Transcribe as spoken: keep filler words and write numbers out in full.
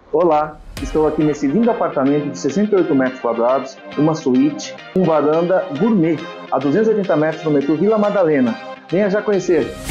Olá, estou aqui nesse lindo apartamento de sessenta e oito metros quadrados, uma suíte, com varanda gourmet, a duzentos e oitenta metros do metrô Vila Madalena. Venha já conhecer!